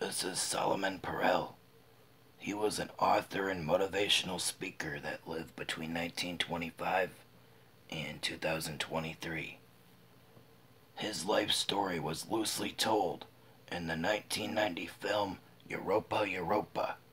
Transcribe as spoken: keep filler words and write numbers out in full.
This is Solomon Perel. He was an author and motivational speaker that lived between nineteen twenty-five and two thousand twenty-three. His life story was loosely told in the nineteen ninety film Europa Europa.